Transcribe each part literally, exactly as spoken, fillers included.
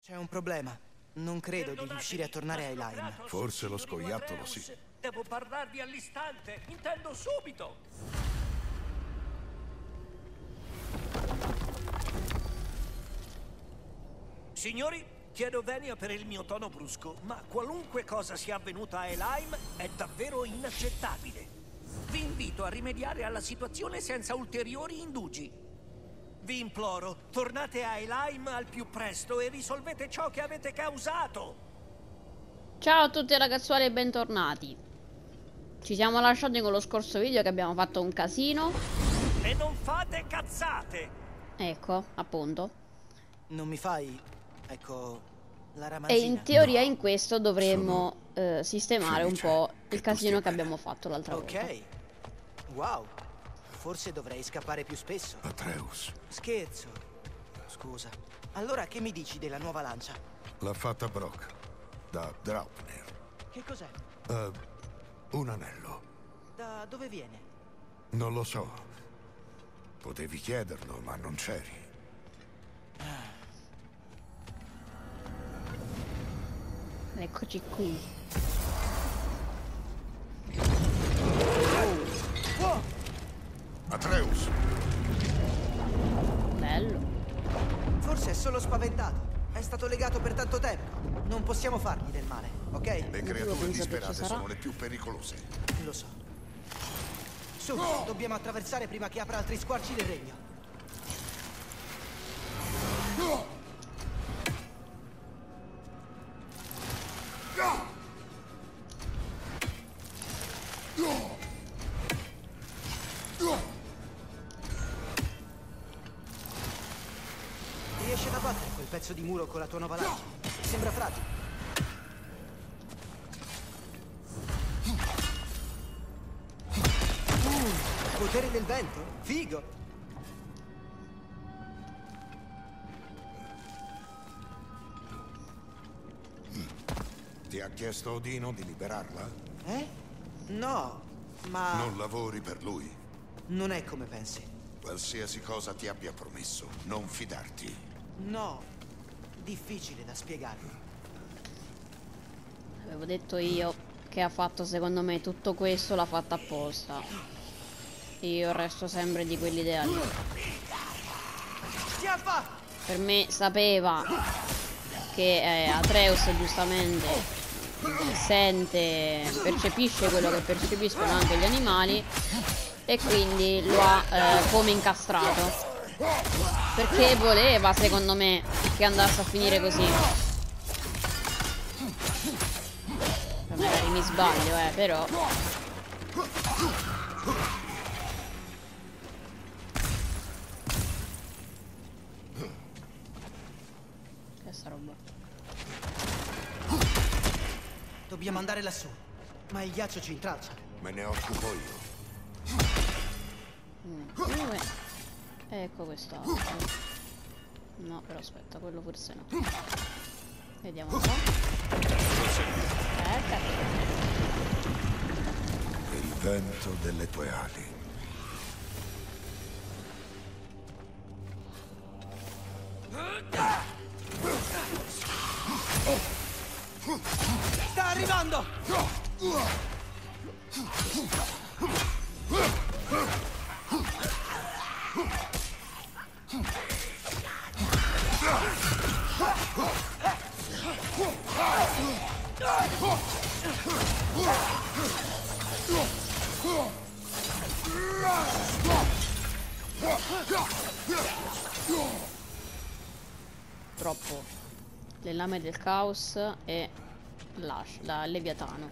C'è un problema. Non credo di riuscire a tornare ai Lyme. Forse lo scoiattolo sì. Devo parlarvi all'istante. Intendo subito. Signori, chiedo venia per il mio tono brusco, ma qualunque cosa sia avvenuta a Elaim è davvero inaccettabile. Vi invito a rimediare alla situazione senza ulteriori indugi. Vi imploro, tornate a Elaim al più presto e risolvete ciò che avete causato. Ciao a tutti ragazzuoli e bentornati. Ci siamo lasciati con lo scorso video che abbiamo fatto un casino. E non fate cazzate! Ecco, appunto. Non mi fai, ecco, la E ramanzina? in teoria No, in questo dovremmo eh, sistemare un felice po' che il tu casino stia che bene. abbiamo fatto l'altra volta. Ok. Wow. Forse dovrei scappare più spesso. Atreus, Scherzo. Scusa. Allora che mi dici della nuova lancia? l'ha fatta Brock, da Draupnir. Che cos'è? Uh, un anello. Da dove viene? Non lo so. Potevi chiederlo, ma non c'eri. Eccoci qui. Wow! Atreus! Bello. Forse è solo spaventato. È stato legato per tanto tempo. Non possiamo fargli del male, ok? Le penso che creature ci disperate sarà. sono le più pericolose. Lo so. Su, dobbiamo attraversare prima che apra altri squarci del regno. Riesci ad abbattere quel pezzo di muro con la tua nuova lancia? Sembra fragile. Uh, potere del vento? Figo! Ti ha chiesto Odino di liberarla? Eh? No, ma Non lavori per lui. non è come pensi. Qualsiasi cosa ti abbia promesso, non fidarti. No, difficile da spiegare. Avevo detto io che ha fatto secondo me tutto questo, l'ha fatto apposta. Io resto sempre di quell'idea lì. Schiaffa! Per me sapeva che eh, Atreus giustamente sente, percepisce quello che percepiscono anche gli animali e quindi lo ha eh, come incastrato. Perché voleva, secondo me, che andasse a finire così. Magari mi sbaglio, eh, però. Che è sta roba? Dobbiamo andare lassù, ma il ghiaccio ci intralcia. Me ne occupo io. Mm, dove? Ecco quest'altro. No, però aspetta, quello forse no. Vediamo un po'. Eh, capito. Il vento delle tue ali. Sta arrivando! Troppo. Le lame del caos e l'Ash, la Leviatano.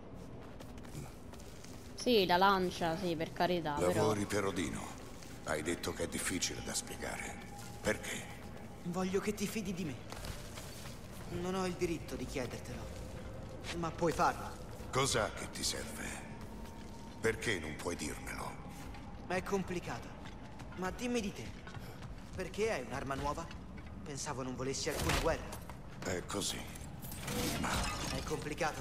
Sì, la lancia, sì, per carità, però. Lavori per Odino. Hai detto che è difficile da spiegare. Perché? Voglio che ti fidi di me. Non ho il diritto di chiedertelo, ma puoi farlo. Cos'ha che ti serve? Perché non puoi dirmelo? È complicato, ma dimmi di te. Perché hai un'arma nuova? Pensavo non volessi alcuna guerra. È così. Ma È complicato.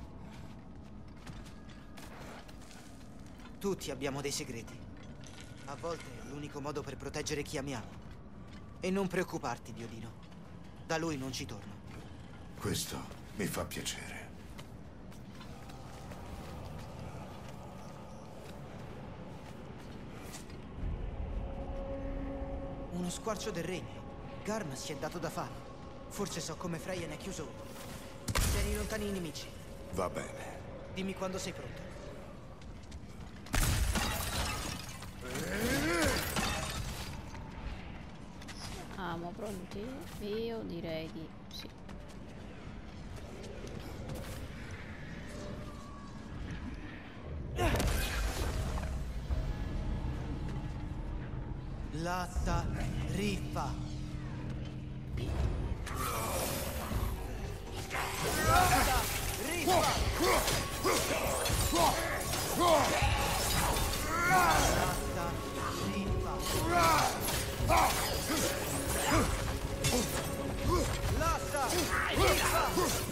Tutti abbiamo dei segreti. A volte è l'unico modo per proteggere chi amiamo. E non preoccuparti, Diodino. Da lui non ci torno. Questo mi fa piacere. Uno squarcio del regno. Garm si è dato da fare. Forse so come Freya ne ha chiuso uno. Tieni lontani i nemici. Va bene. Dimmi quando sei pronto. Siamo pronti? Io direi di sì. Latta riffa. Latta riffa. Latta riffa. Latta riffa.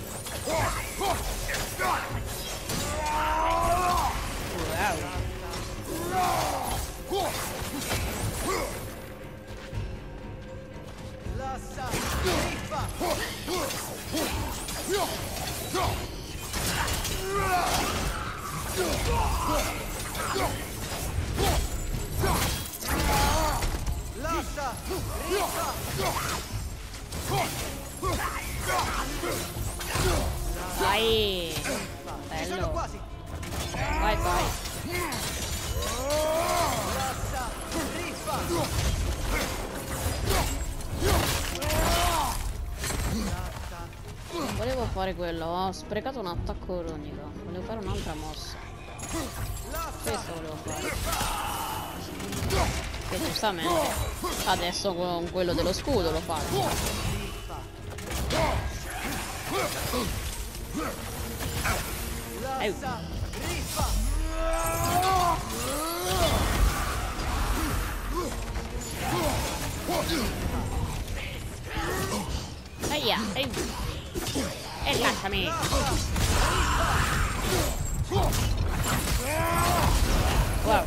Lassa riffa. Lassa riffa. Vai! Ci sono Bello! quasi. Vai, vai! Lassa riffa. Non volevo fare quello, ho sprecato un attacco cronico. Volevo fare un'altra mossa. Questo volevo fare. Che giustamente adesso con quello dello scudo lo faccio. Lassa riffa. Aia, ai. E lasciami. Wow.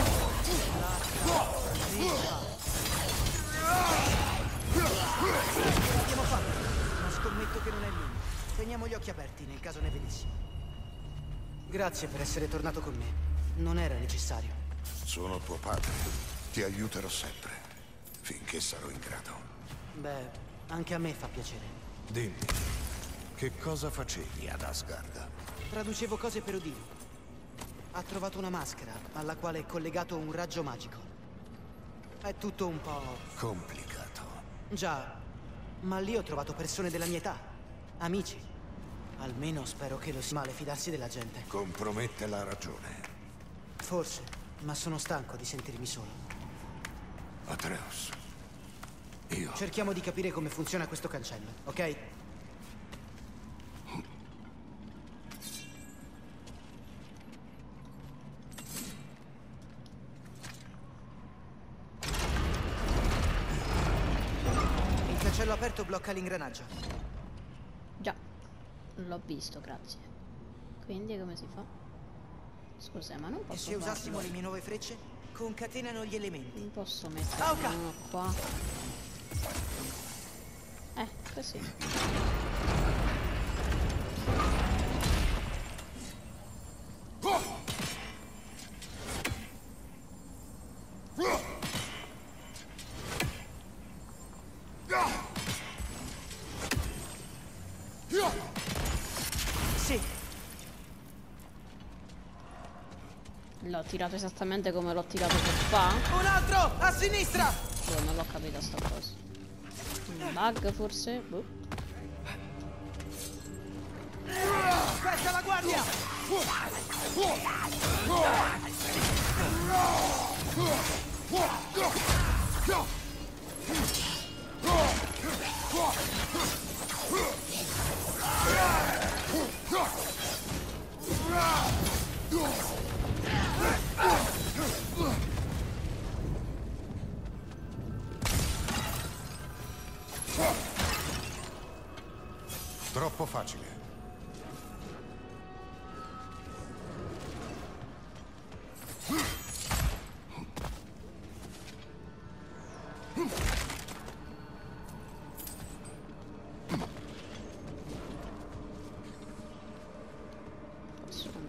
L'abbiamo fatto, ma scommetto che non è lui. Teniamo gli occhi aperti nel caso ne venissi. Grazie per essere tornato con me. Non era necessario. Sono tuo padre. Ti aiuterò sempre. Finché sarò in grado. Beh, anche a me fa piacere. Dimmi, che cosa facevi ad Asgard? Traducevo cose per Odino. Ha trovato una maschera alla quale è collegato un raggio magico. È tutto un po' Complicato. già, ma lì ho trovato persone della mia età. Amici. Almeno spero che lo sia male fidarsi della gente. Compromette la ragione. Forse, ma sono stanco di sentirmi solo. Atreus. Io... Cerchiamo di capire come funziona questo cancello, ok? Il cancello aperto blocca l'ingranaggio. Già, l'ho visto, grazie. Quindi come si fa? Scusa, ma non E posso se usassimo farlo. le mie nuove frecce? Concatenano gli elementi. Non posso mettere Auca! uno qua. Eh, così. Sì, L'ho tirato esattamente come l'ho tirato per fa. un altro! A sinistra! Oh, non l'ho capito sta cosa. Un bug forse? Boh. Aspetta la guardia! Troppo facile.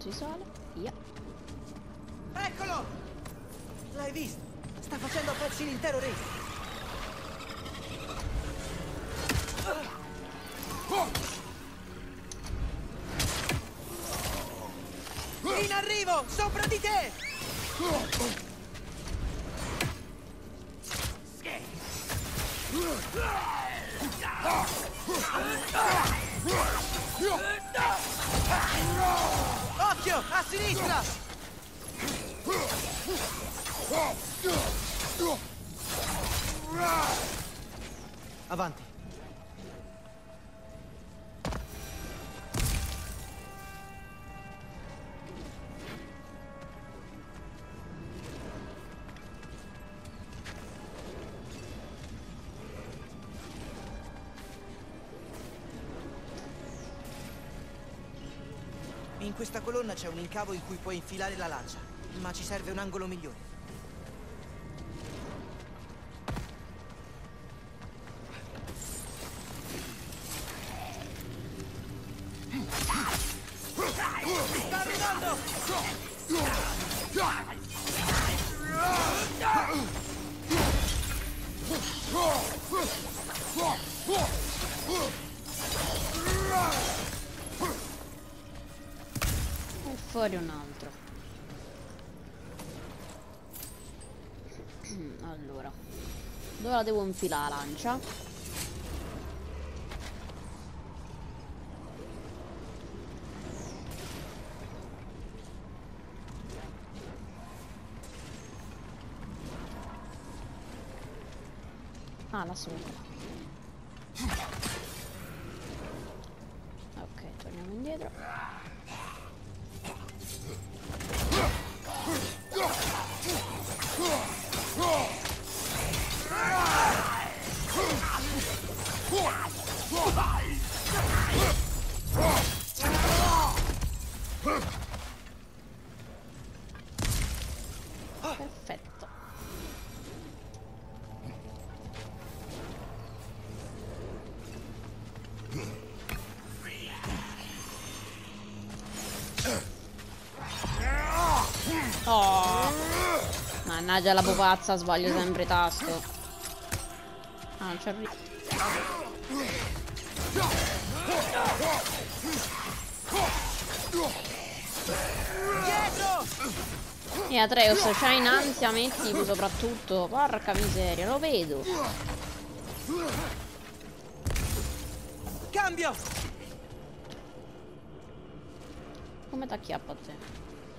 si sale. Via. Eccolo! L'hai visto? Sta facendo a pezzi l'intero ring. In arrivo! Sopra di te! Occhio! A sinistra! Avanti. In questa colonna c'è un incavo in cui puoi infilare la lancia, ma ci serve un angolo migliore. Sta arrivando! E fuori un altro. Allora, dove la devo infilare la lancia? Ah, là sopra. Ok, torniamo indietro. Perfetto. Oh, mannaggia la pupazza, sbaglio sempre tasto. Ah, non ci arrivo. E Atreus, c'hai in ansia, metti soprattutto. Porca miseria, lo vedo. Cambio! Come t'acchiappa a te?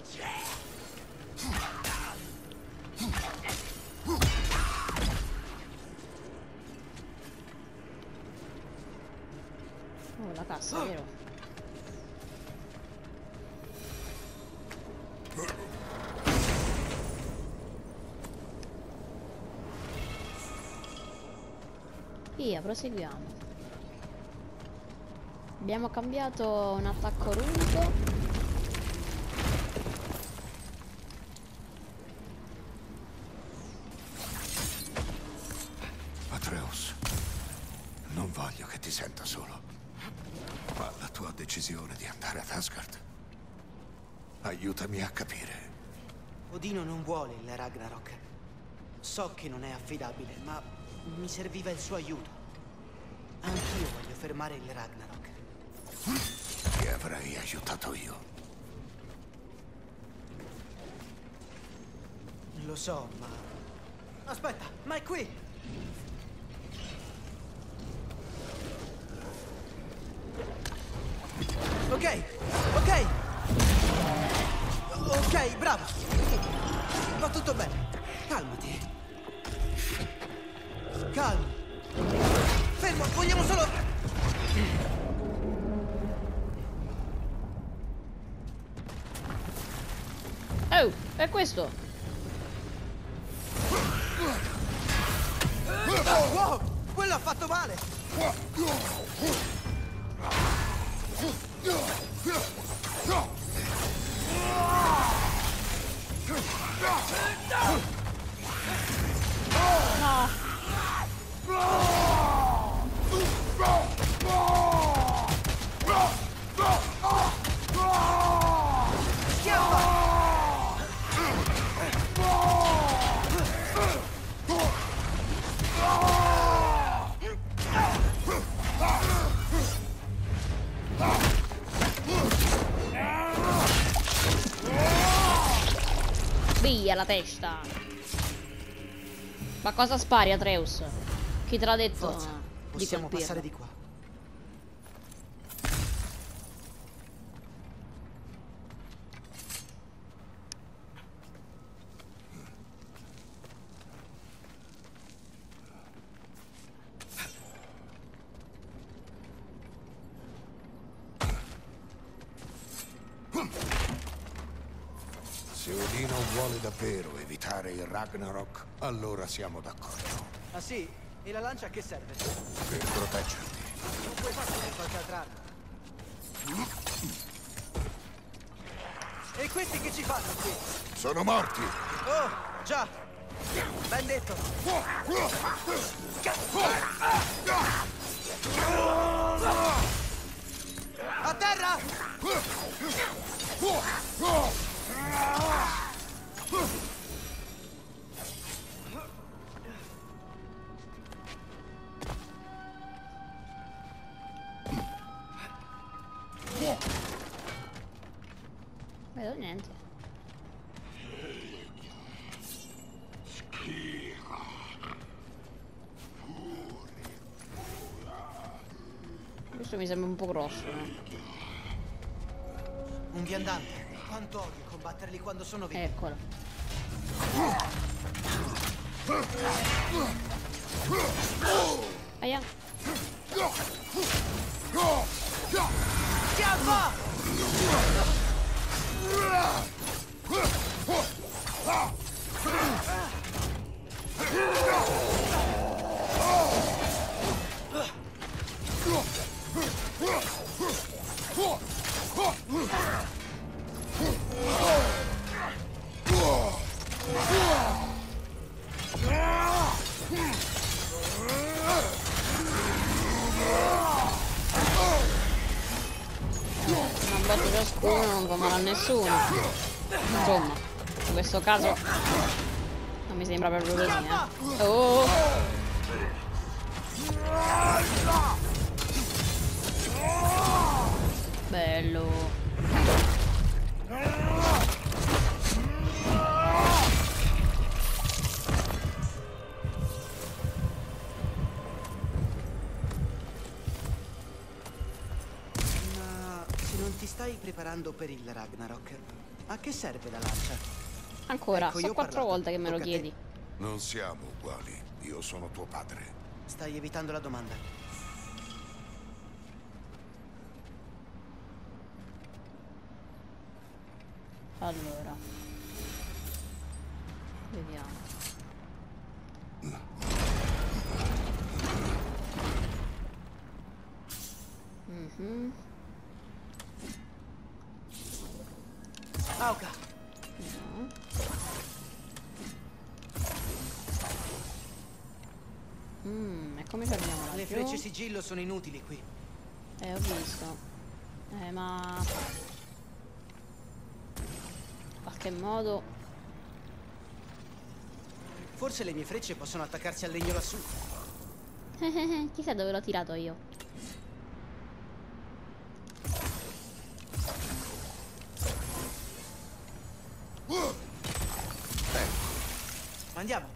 Oh, la cassa, vero? Via, proseguiamo. Abbiamo cambiato un attacco runico. Atreus, non voglio che ti senta solo. Ma la tua decisione di andare ad Asgard, aiutami a capire. Odino non vuole il Ragnarok. So che non è affidabile, ma mi serviva il suo aiuto. Anch'io voglio fermare il Ragnarok. Ti avrei aiutato io. Lo so, ma... Aspetta, ma è qui! Ok, ok! Ok, bravo! Va tutto bene. Calmati. Calma. Fermo, vogliamo solo... Oh, è questo! Wow, quello ha fatto male! No! Via la testa. Ma cosa spari, Atreus? Chi te l'ha detto? Forza, di possiamo colpirlo? passare di qua. Se Odino vuole davvero evitare il Ragnarok, allora siamo d'accordo. Ah sì? E la lancia a che serve? Per proteggerti. Non puoi farlo in qualche altra arma. E questi che ci fanno qui? Sono morti! Oh, già! Ben detto! A terra! Vedo niente. Questo mi sembra un po' grosso, eh. Un viandante. Quanto odio combatterli quando sono vivi. Eccolo. Aia. Schiaffa! Una botta ciascuno non fa male a nessuno. Insomma, in questo caso non mi sembra proprio così, eh. Oh! Bello. Ma se non ti stai preparando per il Ragnarok, a che serve la lancia? Ancora, Ecco, io sono ho quattro parlato. volte che me lo Tocca a te. chiedi. Non siamo uguali. Io sono tuo padre. Stai evitando la domanda. Allora. Vediamo. Mhm. Auca! No. Mm, e come ci arriviamo Le laggiù? frecce sigillo sono inutili qui. Eh, ho visto. Eh, ma... in qualche modo... Forse le mie frecce possono attaccarsi al legno lassù. Chissà dove l'ho tirato io. Andiamo.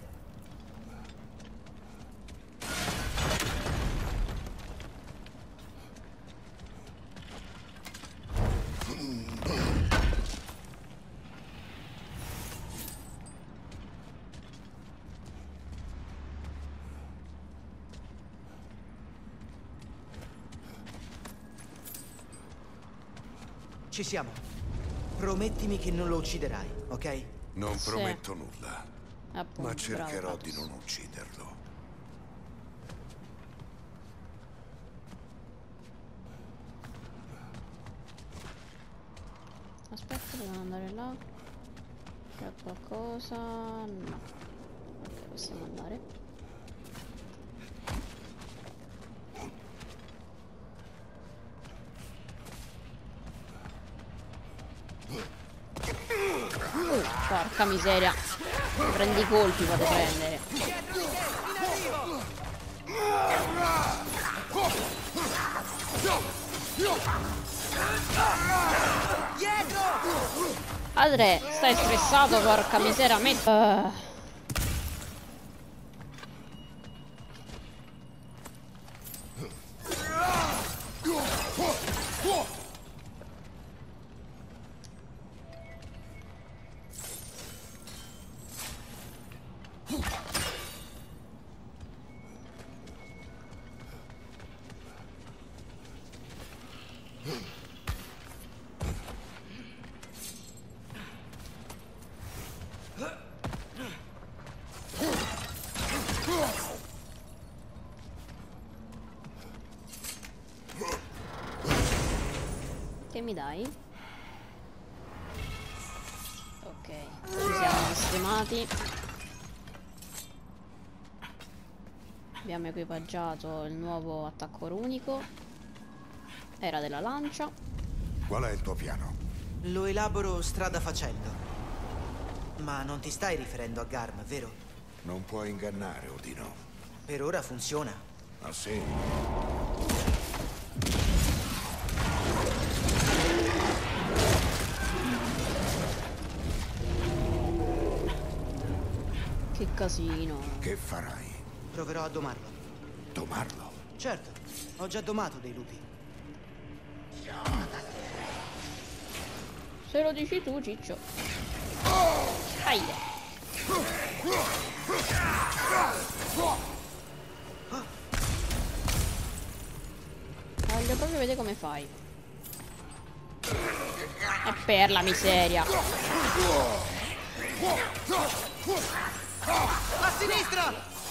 Ci siamo. Promettimi che non lo ucciderai, ok? Non Sì. prometto nulla, Appunto, ma cercherò bravo, di Kratos. non ucciderlo. Aspetta, dobbiamo andare là. C'è qualcosa? No. Ok, possiamo andare. Uh, porca miseria. Prendi i colpi, fate prendere. Dietro! Andre, stai stressato, porca misera, metti... Uh. Che mi dai? Ok, ci siamo sistemati. Abbiamo equipaggiato il nuovo attacco runico. Era della lancia. Qual è il tuo piano? Lo elaboro strada facendo. Ma non ti stai riferendo a Garm, vero? Non puoi ingannare, Odino. Per ora funziona. Ah, sì? Che casino. Che farai? Proverò a domarlo. Domarlo? Certo, ho già domato dei lupi. Se lo dici tu, ciccio. Aia. Voglio proprio vedere come fai. E per la miseria. A sinistra!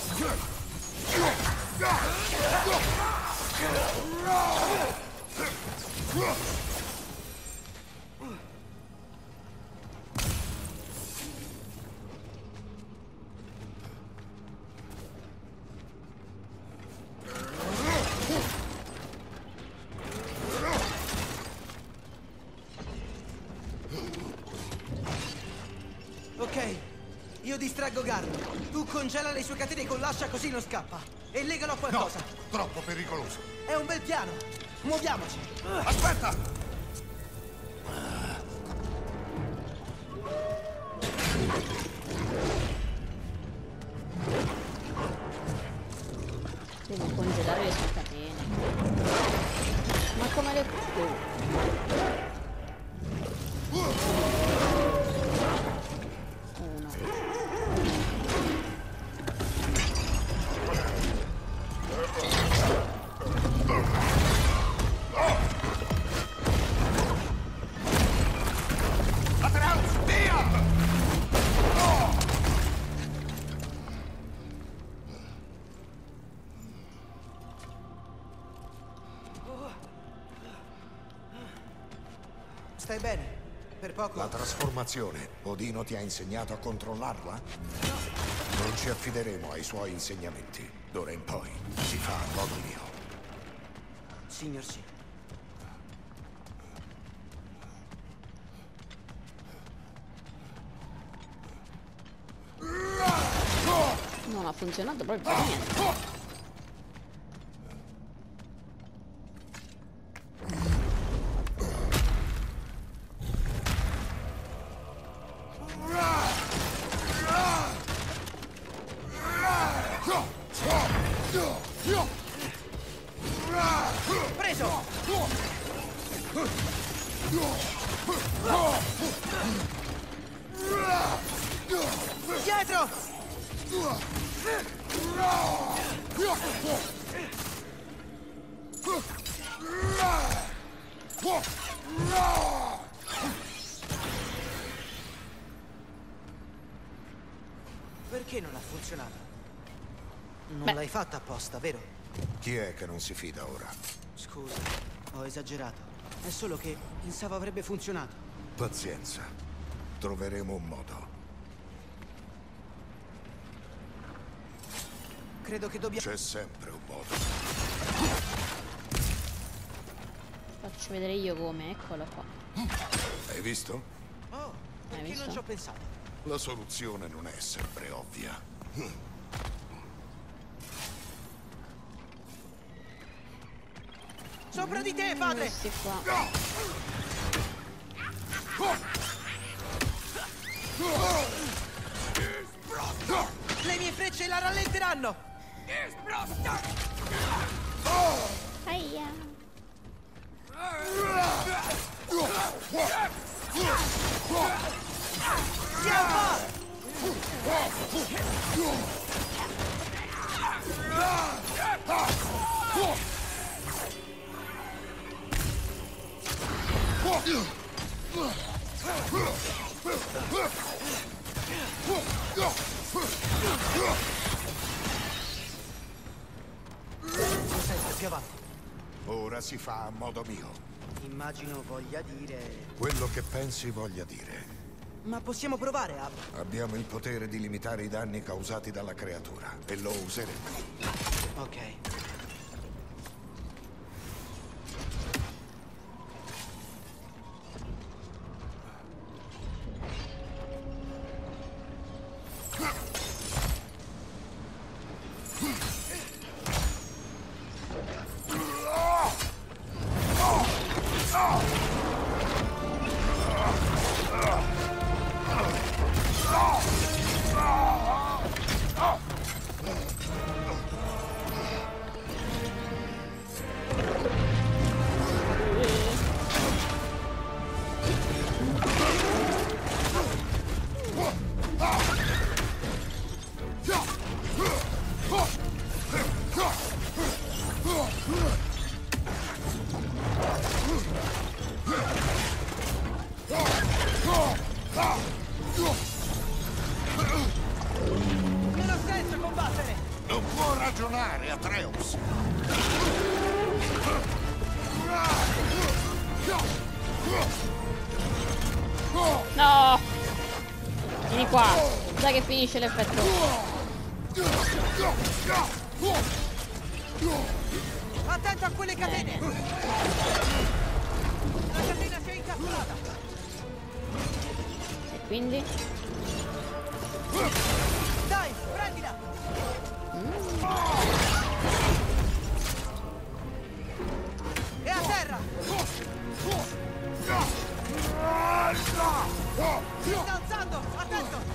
Ok, io distraggo Garm. Tu congela le sue catene con l'ascia così non scappa. E legalo a qualcosa. No, troppo pericoloso. È un bel piano. Muoviamoci. Aspetta! Devo congelare le sue catene. Ma come le... Uno. Stai bene? Per poco? La trasformazione, Odino ti ha insegnato a controllarla? Non ci affideremo ai suoi insegnamenti. D'ora in poi si fa a modo mio. Signor sì. Non ha funzionato proprio per niente. Preso! Dietro! Perché non ha funzionato? Non l'hai fatta apposta, vero? Chi è che non si fida ora? Scusa, ho esagerato. È solo che pensavo avrebbe funzionato. Pazienza. Troveremo un modo. Credo che dobbiamo... C'è sempre un modo. Faccio vedere io come, eccolo qua. Hai visto? Oh, perché visto? non ci ho pensato? La soluzione non è sempre ovvia. Sopra di te, padre! Questi qua. la rallenteranno! Aia. Sempre più avanti. Ora si fa a modo mio. Immagino voglia dire... Quello che pensi voglia dire. Ma possiamo provare a... Abbiamo il potere di limitare i danni causati dalla creatura e lo useremo. Ok. Non ha senso combattere! Non può ragionare, Atreus! No! Vieni qua! Dai che finisce l'effetto! Attento a quelle catene! La catena si è incastrata! E quindi? Dai, prendila! E a terra! Si sta alzando! Attento!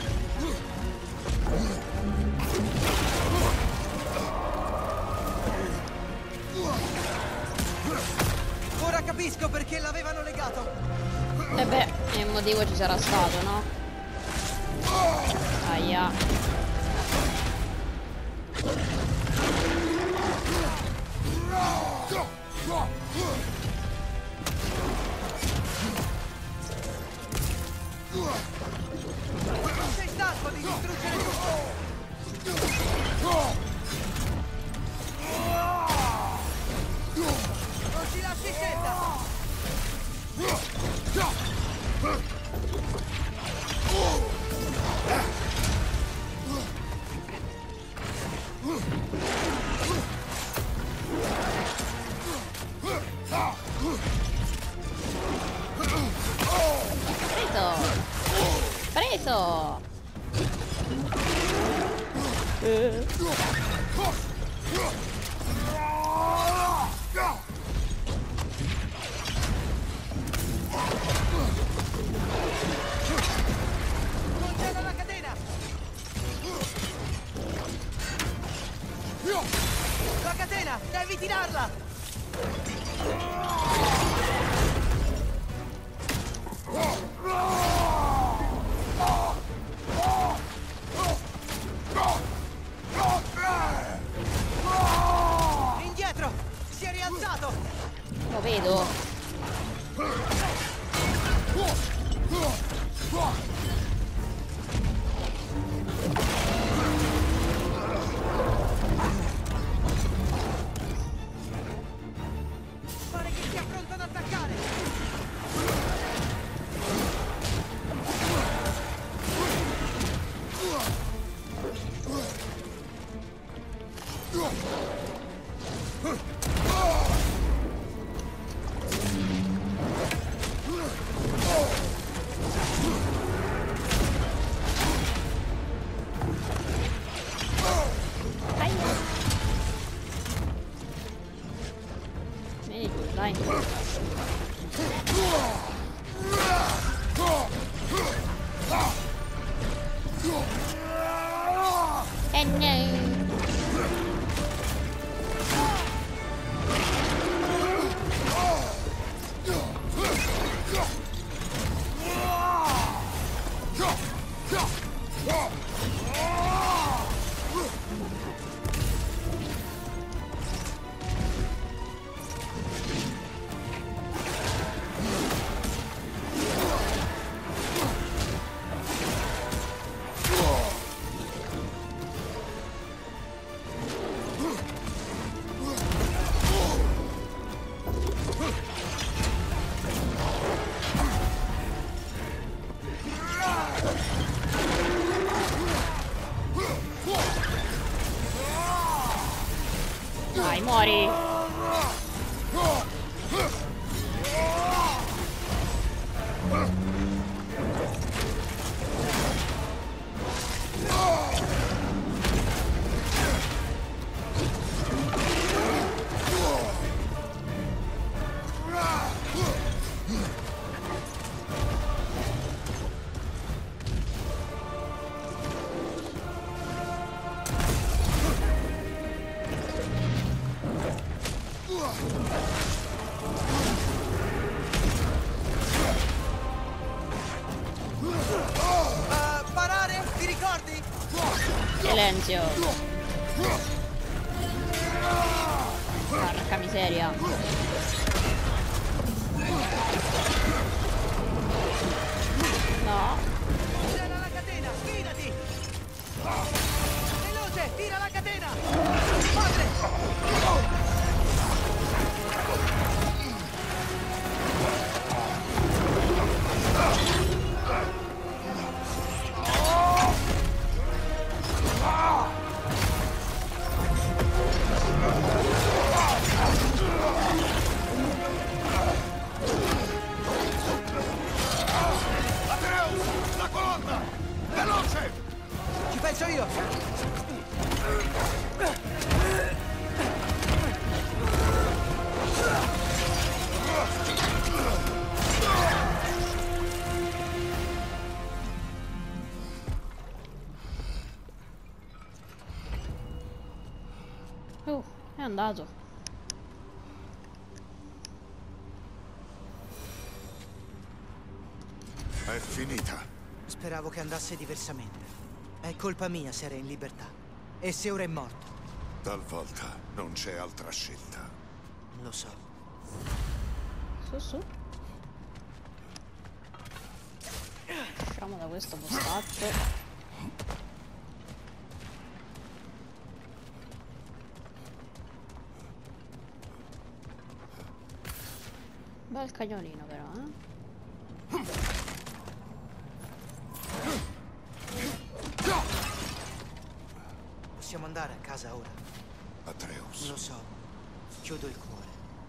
Ora capisco perché l'avevano legato! E beh, il motivo ci sarà stato, no? Aia. Sei stanco di distruggere tutto! Non ci lasci scelta! Preso! Preso! Eh. Congela la catena! La catena! Devi tirarla! Indietro! Si è rialzato! Lo vedo. Eh no. Dai, muori! Uh, parare, ti ricordi? Silenzio. Porca miseria. No. Tira la catena, sfidati! Veloce, tira la catena! Padre! Atreus! La colonna! Veloce! Ci penso io! Uh, è andato. È finita. Speravo che andasse diversamente. È colpa mia se era in libertà. E se ora è morto. Talvolta non c'è altra scelta. Lo so. Su su. Usciamo da questo postaccio. Bel cagnolino però, eh? Possiamo andare a casa ora. Atreus. Lo so. Chiudo il cuore.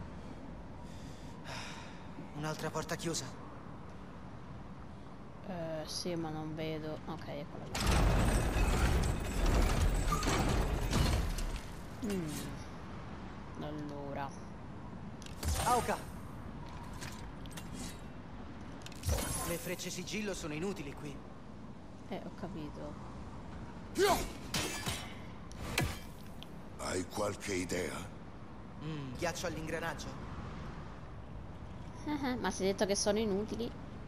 Un'altra porta chiusa? Eh, sì, ma non vedo. Ok, eccola là. Mm. Allora. Auca! Le frecce sigillo sono inutili qui. Eh, ho capito. Hai qualche idea? Mm, ghiaccio all'ingranaggio? Eh, ma si è detto che sono inutili.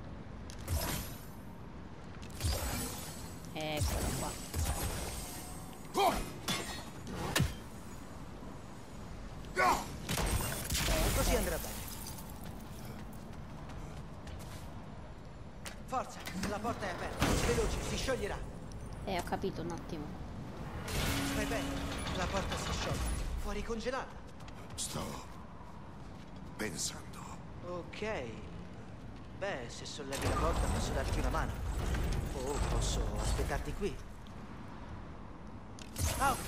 Eccolo qua. Così andrà bene. Forza, la porta è aperta. Veloce, si scioglierà. Eh, ho capito un attimo. Stai bene, la porta si scioglie. Fuori congelata. Sto pensando. Ok. Beh, se sollevi la porta posso darti una mano. O posso aspettarti qui. Auca!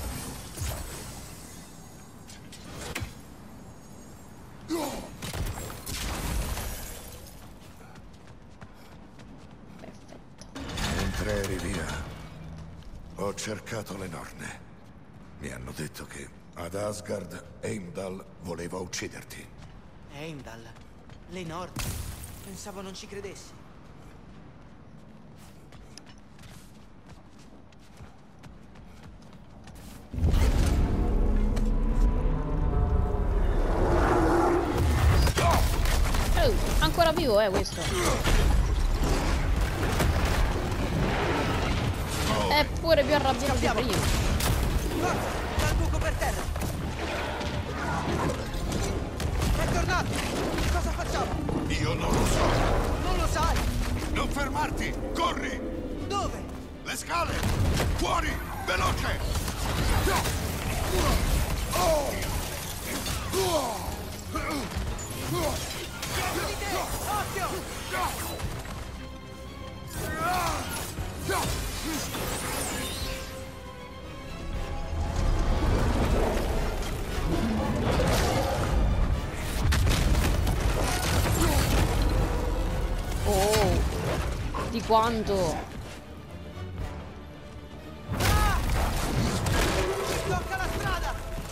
Perfetto. Mentre eri via, ho cercato le Norne. Mi hanno detto che ad Asgard Heimdall voleva ucciderti. Heimdall? Le Nord? Pensavo non ci credessi. vivo è questo. È pure più arrabbiato di prima. Forza, dal buco per terra. È tornato. Cosa facciamo? Io non lo so. Non lo sai. Non fermarti! Corri! Dove? Le scale! Fuori! Veloce! Dietro di te! Occhio! Oh, di quanto? Ah! Tocca la strada!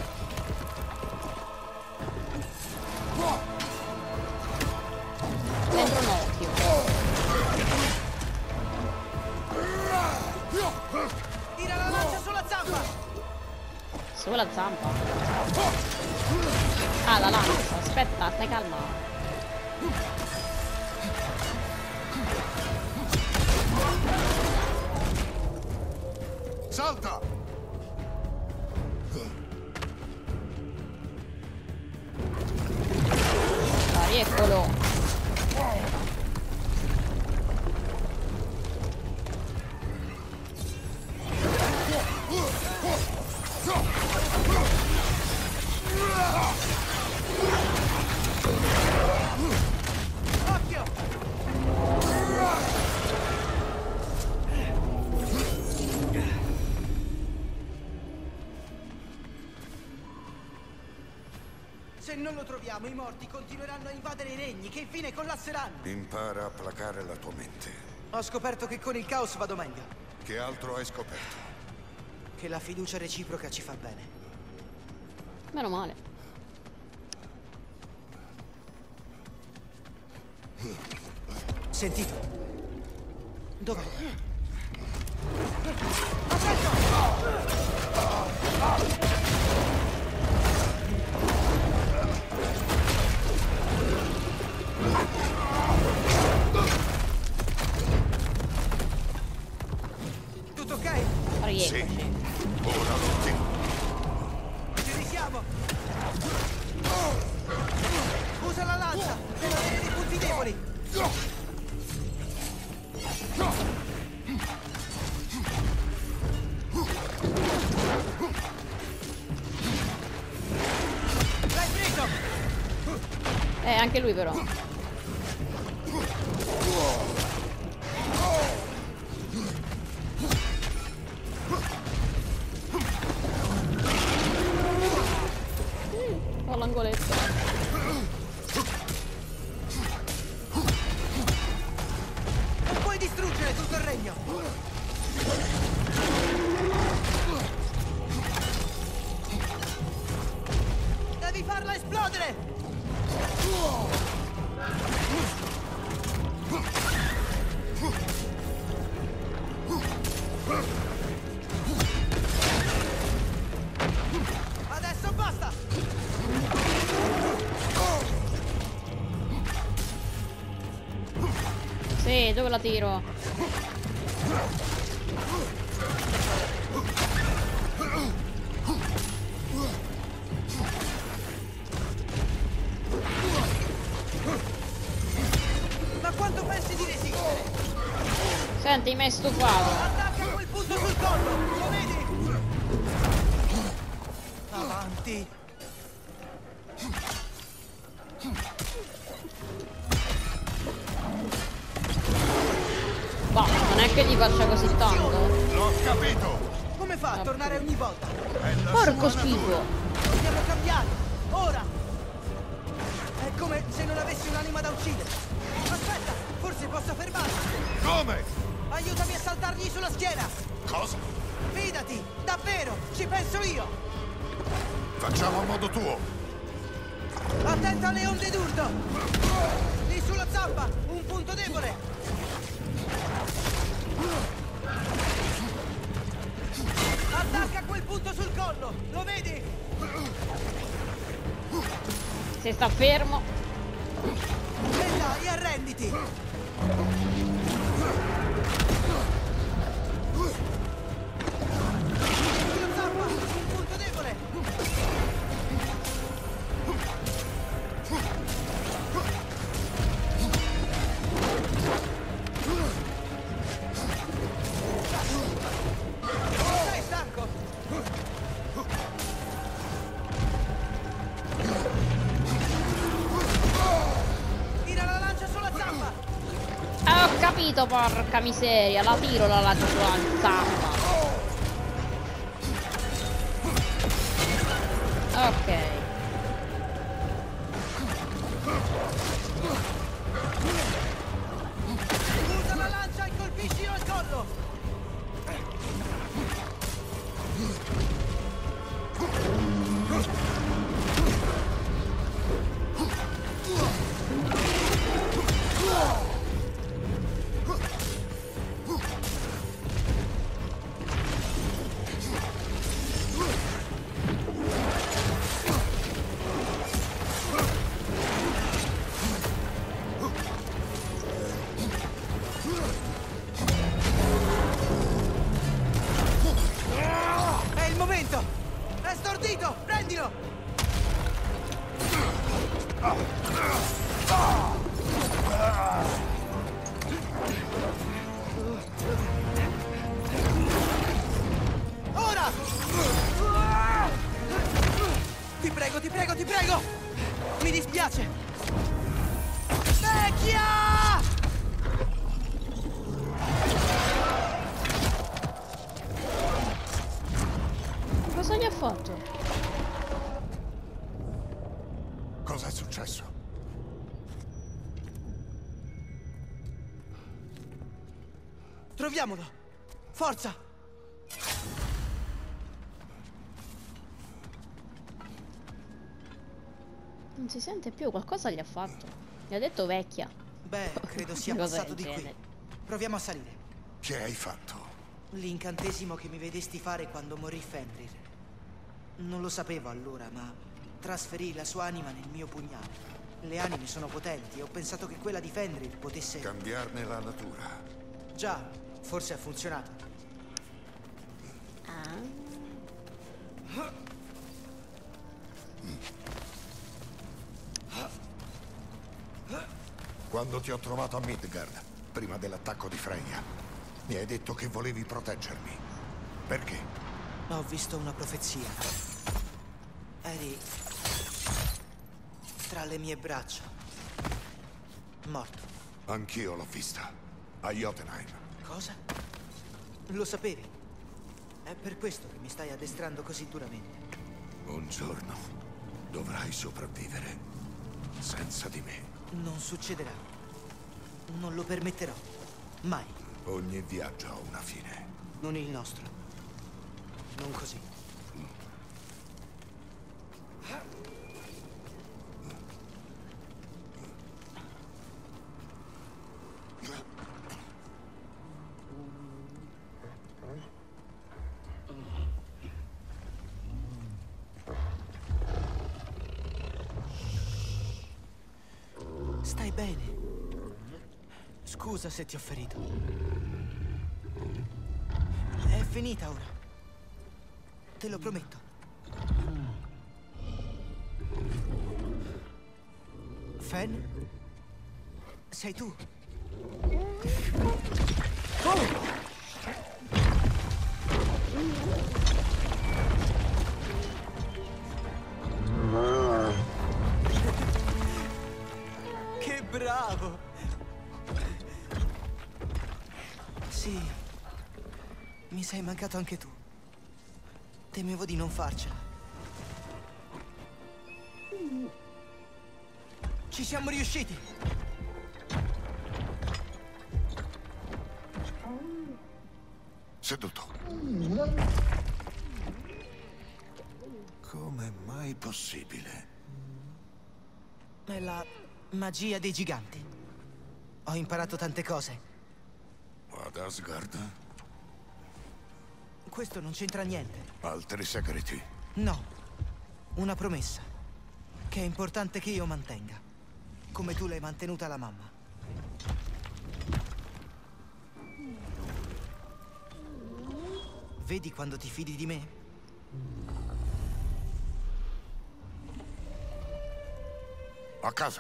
Dentro un occhio. Tira la lancia sulla zampa! Sulla zampa. Ah, la lancia. Aspetta, stai calma. Salta! Dai, eccolo. Occhio! Se non lo troviamo, i morti continueranno a invadere i regni, che infine collasseranno. Impara a placare la tua mente. Ho scoperto che con il caos vado meglio. Che altro hai scoperto? Che la fiducia reciproca ci fa bene. Meno male. Sentito? Dov'è? Attento! Tutto ok? Rieccoci. Ora lotti. Ci risiamo! Usa la lancia per avere dei punti deboli! L'hai preso! Eh, anche lui però. Mm, ho l'angoletto. Non puoi distruggere tutto il regno! Devi farla esplodere! Adesso basta! Sì, dove la tiro? Ma quanto pensi di resistere? Senti, mi hai stufato. Attacca a quel punto sul collo! Lo vedi? Avanti! Ma non è che gli faccia così tanto. L'ho capito! Come fa a tornare ogni volta? È la Porco sua schifo. natura. Dobbiamo cambiare! Ora! È come se non avessi un'anima da uccidere! Aspetta! Forse posso fermarlo! Come? Aiutami a saltargli sulla schiena! Cosa? Fidati! Davvero! Ci penso io! Facciamo a modo tuo. Attenta alle onde d'urto! Lì sulla zampa! Un punto debole! Attacca quel punto sul collo! Lo vedi? Se sta fermo. E dai, arrendi! Muoviti! Sulla zampa! Punto debole! Sei stanco? Tira la lancia sulla zampa! Eh, ho capito, porca miseria. La tiro la lancia sulla zampa. Ok. Usa la lancia e colpiscilo al collo! È il momento! È stordito! Prendilo! Ora! Ti prego, ti prego, ti prego! Mi dispiace! Vecchia! Cosa gli ha fatto? Cosa è successo? Troviamolo! Forza! Non si sente più, qualcosa gli ha fatto. Gli ha detto vecchia. Beh, credo sia Cosa passato del di qui. genere. Proviamo a salire. Che hai fatto? L'incantesimo che mi vedesti fare quando morì Fenrir. Non lo sapevo allora, ma trasferì la sua anima nel mio pugnale. Le anime sono potenti e ho pensato che quella di Fenrir potesse... Cambiarne la natura. Già, forse ha funzionato. Ah. Quando ti ho trovato a Midgard, prima dell'attacco di Freya, mi hai detto che volevi proteggermi. Perché? Ho visto una profezia. Eri... tra le mie braccia. Morto. Anch'io l'ho vista. A Jotunheim. Cosa? Lo sapevi? È per questo che mi stai addestrando così duramente. Un giorno dovrai sopravvivere senza di me. Non succederà. Non lo permetterò. Mai. Ogni viaggio ha una fine. Non il nostro. Non così. Stai bene? Scusa se ti ho ferito. È finita ora. Te lo prometto. Fen? Sei tu? Oh! Che bravo! Sì, mi sei mancato anche tu. Temevo di non farcela. Ci siamo riusciti! Seduto. Come mai possibile? È la magia dei giganti. Ho imparato tante cose. Ad Asgard? Questo non c'entra niente. Altri segreti? No. Una promessa. Che è importante che io mantenga. Come tu l'hai mantenuta la mamma. Vedi quando ti fidi di me? A casa.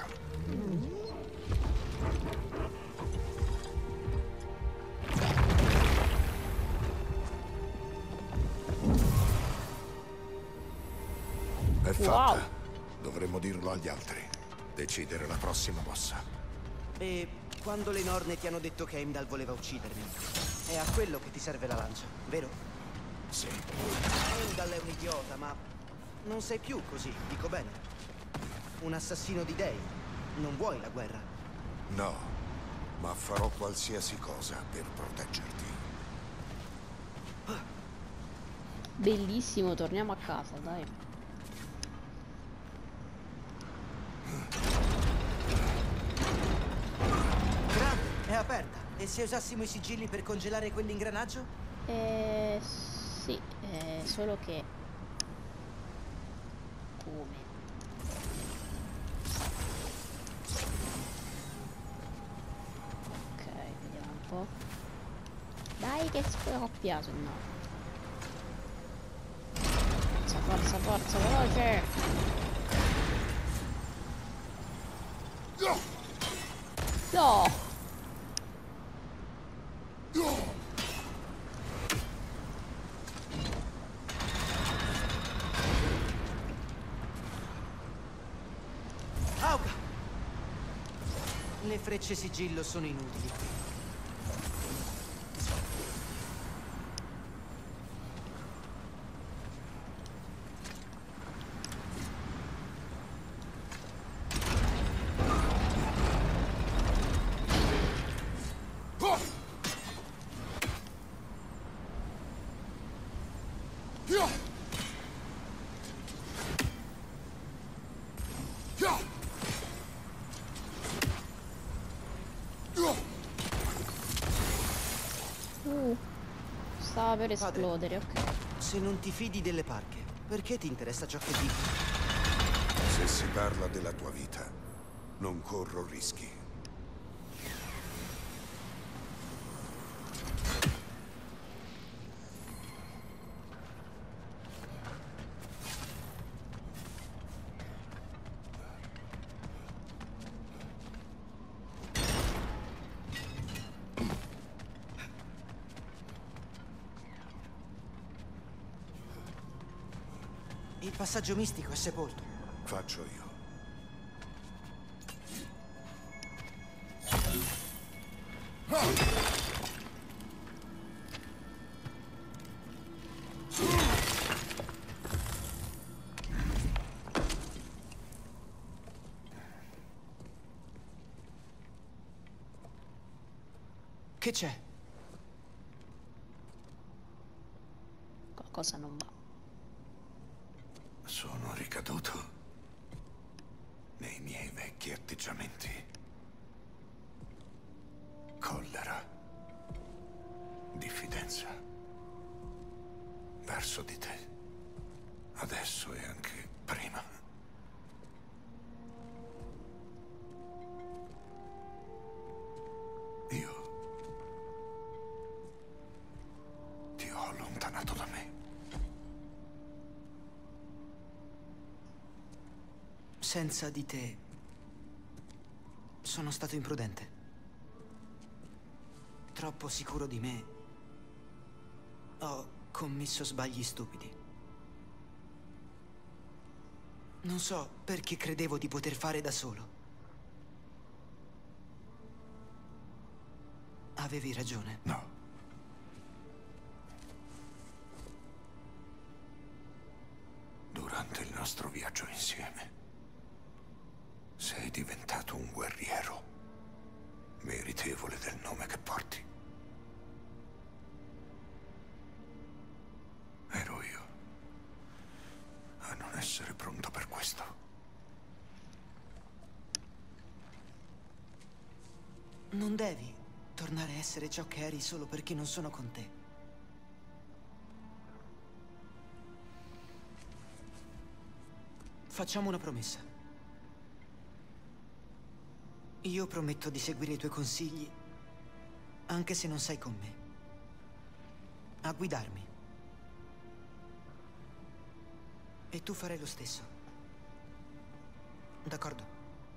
È fatta. Wow. Dovremmo dirlo agli altri. Decidere la prossima mossa. E quando le Norne ti hanno detto che Heimdall voleva uccidermi, è a quello che ti serve la lancia, vero? Sì. Heimdall è un idiota, ma non sei più così, dico bene. Un assassino di dei. Non vuoi la guerra. No, ma farò qualsiasi cosa per proteggerti. Bellissimo, torniamo a casa, dai. Grande, è aperta. E se usassimo i sigilli per congelare quell'ingranaggio? Eh, sì, eh, solo che... Come? Ok, vediamo un po'. Dai che scoppia, se no. Forza, forza, forza, veloce! No! Auga! Le frecce sigillo sono inutili. Uh, stava per esplodere, ok. Se non ti fidi delle parche, perché ti interessa ciò che dico? Se si parla della tua vita, non corro rischi. Il passaggio mistico è sepolto. Faccio io. Che c'è? Qualcosa non va. Sono ricaduto nei miei vecchi atteggiamenti. Collera. Diffidenza. Verso di te. Adesso e anche prima. Io ti ho allontanato da me. Senza di te sono stato imprudente. Troppo sicuro di me. Ho commesso sbagli stupidi. Non so perché credevo di poter fare da solo. Avevi ragione. No. Durante il nostro viaggio insieme sei diventato un guerriero, meritevole del nome che porti. Ero io a non essere pronto per questo. Non devi tornare a essere ciò che eri solo perché non sono con te. Facciamo una promessa. Io prometto di seguire i tuoi consigli, anche se non sei con me. A guidarmi, E tu farai lo stesso. D'accordo?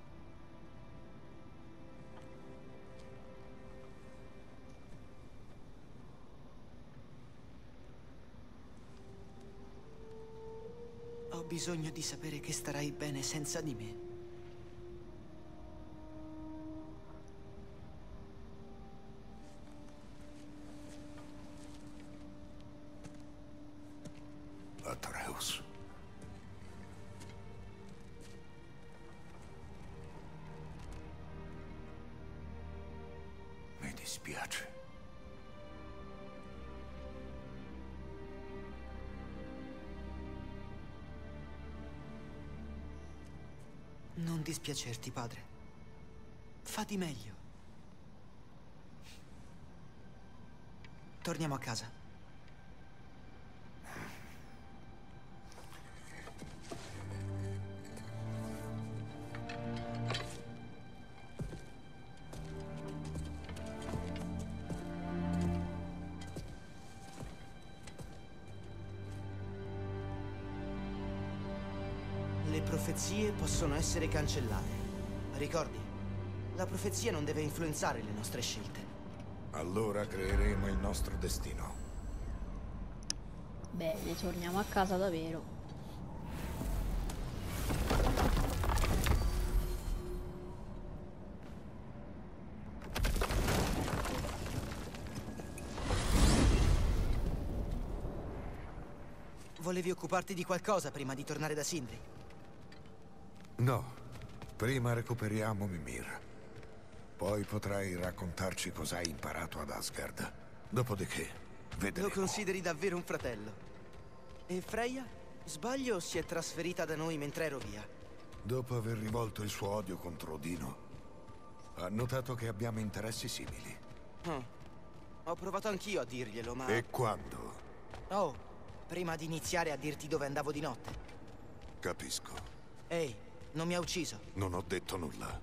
Ho bisogno di sapere che starai bene senza di me. Atreus. Mi dispiace. Non dispiacerti, padre. Fa di meglio. Torniamo a casa. Le profezie possono essere cancellate. Ricordi, la profezia non deve influenzare le nostre scelte. Allora creeremo il nostro destino. Bene, torniamo a casa davvero. Volevi occuparti di qualcosa prima di tornare da Sindri? No, prima recuperiamo Mimir. Poi potrai raccontarci cosa hai imparato ad Asgard. Dopodiché, vedremo. Lo consideri davvero un fratello. E Freya? Sbaglio o si è trasferita da noi mentre ero via? Dopo aver rivolto il suo odio contro Odino, ha notato che abbiamo interessi simili. Oh. Ho provato anch'io a dirglielo, ma... E quando? Oh, prima di iniziare a dirti dove andavo di notte. Capisco. Ehi, non mi ha ucciso. Non ho detto nulla.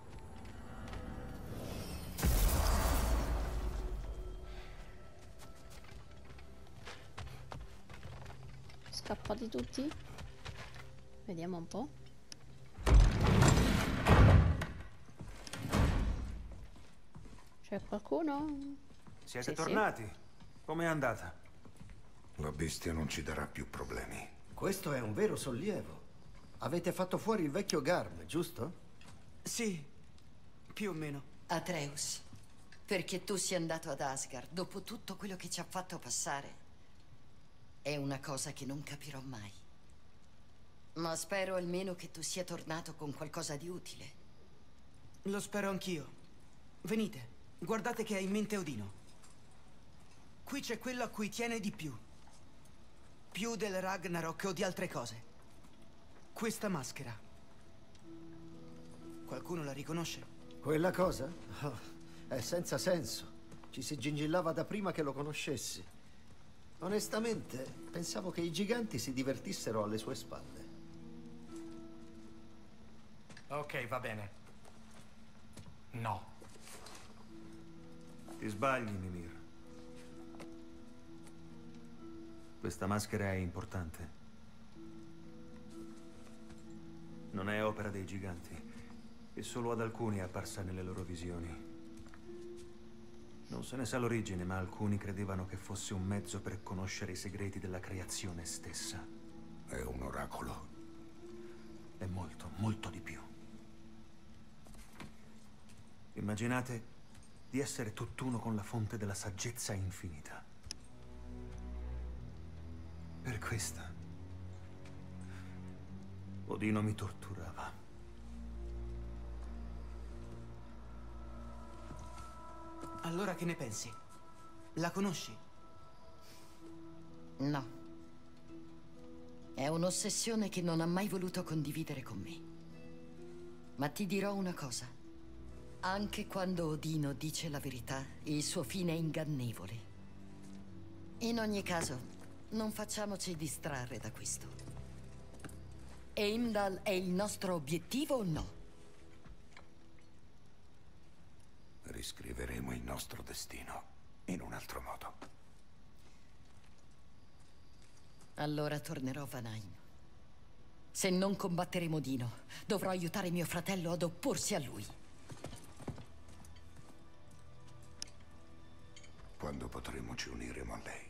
Scappati tutti? Vediamo un po'. C'è qualcuno? Siete Sì, tornati? Com'è andata? La bestia non ci darà più problemi. Questo è un vero sollievo. Avete fatto fuori il vecchio Garm, giusto? Sì, più o meno. Atreus, perché tu sia andato ad Asgard dopo tutto quello che ci ha fatto passare, è una cosa che non capirò mai. Ma spero almeno che tu sia tornato con qualcosa di utile. Lo spero anch'io. Venite, guardate che ha in mente Odino. Qui c'è quello a cui tiene di più. Più del Ragnarok o di altre cose. Questa maschera. Qualcuno la riconosce? Quella cosa? Oh, è senza senso. Ci si gingillava da prima che lo conoscessi. Onestamente, pensavo che i giganti si divertissero alle sue spalle. Ok, va bene. No. Ti sbagli, Mimir. Questa maschera è importante. Non è opera dei giganti, e solo ad alcuni è apparsa nelle loro visioni. Non se ne sa l'origine, ma alcuni credevano che fosse un mezzo per conoscere i segreti della creazione stessa. È un oracolo. È molto, molto di più. Immaginate di essere tutt'uno con la fonte della saggezza infinita. Per questa, Odino mi torturava. Allora che ne pensi? La conosci? No. È un'ossessione che non ha mai voluto condividere con me. Ma ti dirò una cosa. Anche quando Odino dice la verità, il suo fine è ingannevole. In ogni caso, non facciamoci distrarre da questo. Heimdall è il nostro obiettivo o no? Riscriveremo il nostro destino in un altro modo. Allora tornerò a Vanaheim. Se non combatteremo Dino, dovrò aiutare mio fratello ad opporsi a lui. Quando potremo ci uniremo a lei.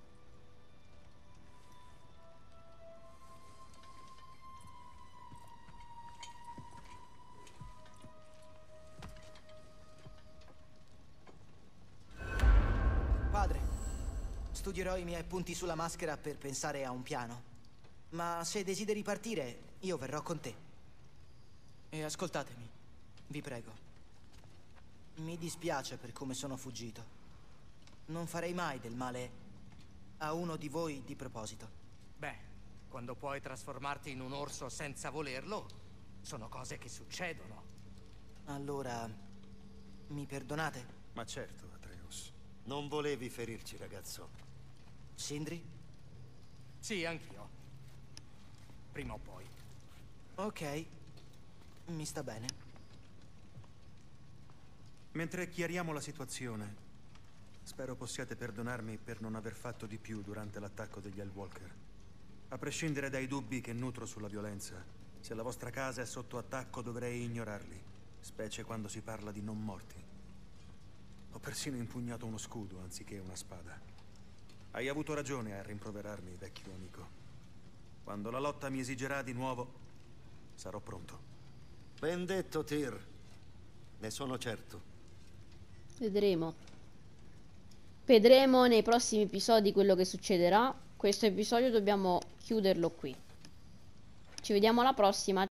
Padre, studierò i miei appunti sulla maschera per pensare a un piano. Ma se desideri partire, io verrò con te. E ascoltatemi, vi prego. Mi dispiace per come sono fuggito. Non farei mai del male a uno di voi di proposito. Beh, quando puoi trasformarti in un orso senza volerlo, sono cose che succedono. Allora, mi perdonate? Ma certo, Atreus. Non volevi ferirci, ragazzo. Sindri? Sì, anch'io. Prima o poi. Ok, mi sta bene. Mentre chiariamo la situazione, spero possiate perdonarmi per non aver fatto di più durante l'attacco degli Hellwalker. A prescindere dai dubbi che nutro sulla violenza, se la vostra casa è sotto attacco dovrei ignorarli, specie quando si parla di non morti. Ho persino impugnato uno scudo anziché una spada. Hai avuto ragione a rimproverarmi, vecchio amico. Quando la lotta mi esigerà di nuovo, sarò pronto. Ben detto, Tyr. Ne sono certo. Vedremo. Vedremo nei prossimi episodi quello che succederà. Questo episodio dobbiamo chiuderlo qui. Ci vediamo alla prossima.